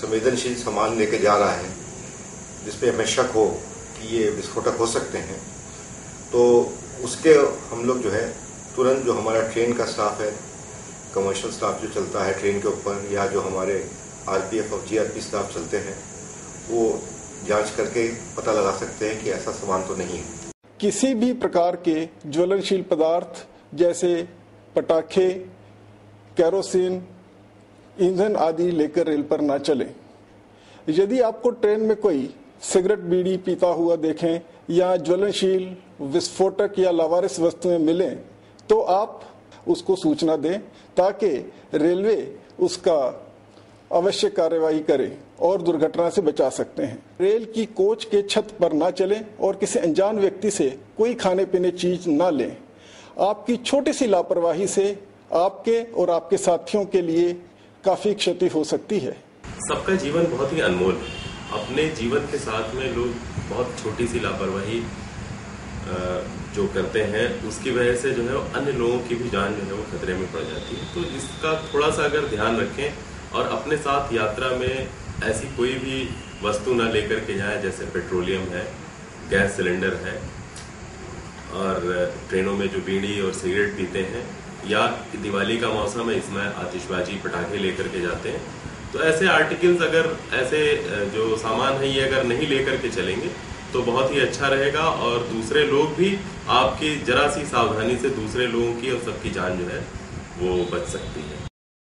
संवेदनशील सामान लेके जा रहा है जिसपे हमें शक हो कि ये विस्फोटक हो सकते हैं, तो उसके हम लोग जो है तुरंत जो हमारा ट्रेन का स्टाफ है, कमर्शियल स्टाफ जो चलता है ट्रेन के ऊपर, या जो हमारे आरपीएफ और जीआरपी स्टाफ चलते हैं, वो जांच करके पता लगा सकते हैं कि ऐसा सामान तो नहीं है। किसी भी प्रकार के ज्वलनशील पदार्थ जैसे पटाखे, केरोसिन, ईंधन आदि लेकर रेल पर ना चलें। यदि आपको ट्रेन में कोई सिगरेट बीड़ी पीता हुआ देखें या ज्वलनशील, विस्फोटक या लावारिस वस्तुएं मिलें तो आप उसको सूचना दें ताकि रेलवे उसका अवश्य कार्यवाही करे और दुर्घटना से बचा सकते हैं। रेल की कोच के छत पर ना चलें और किसी अनजान व्यक्ति से कोई खाने पीने चीज ना लें। आपकी छोटी सी लापरवाही से आपके और आपके साथियों के लिए काफी क्षति हो सकती है। सबका जीवन बहुत ही अनमोल है। अपने जीवन के साथ में लोग बहुत छोटी सी लापरवाही जो करते हैं उसकी वजह से जो है अन्य लोगों की भी जान जो है वो खतरे में पड़ जाती है। तो इसका थोड़ा सा अगर ध्यान रखें और अपने साथ यात्रा में ऐसी कोई भी वस्तु ना लेकर के जाएं, जैसे पेट्रोलियम है, गैस सिलेंडर है, और ट्रेनों में जो बीड़ी और सिगरेट पीते हैं, या दिवाली का मौसम है इसमें आतिशबाजी पटाखे लेकर के जाते हैं, तो ऐसे आर्टिकल्स, अगर ऐसे जो सामान है ये अगर नहीं लेकर के चलेंगे तो बहुत ही अच्छा रहेगा और दूसरे लोग भी आपकी जरा सी सावधानी से दूसरे लोगों की और सबकी जान जो है वो बच सकती है।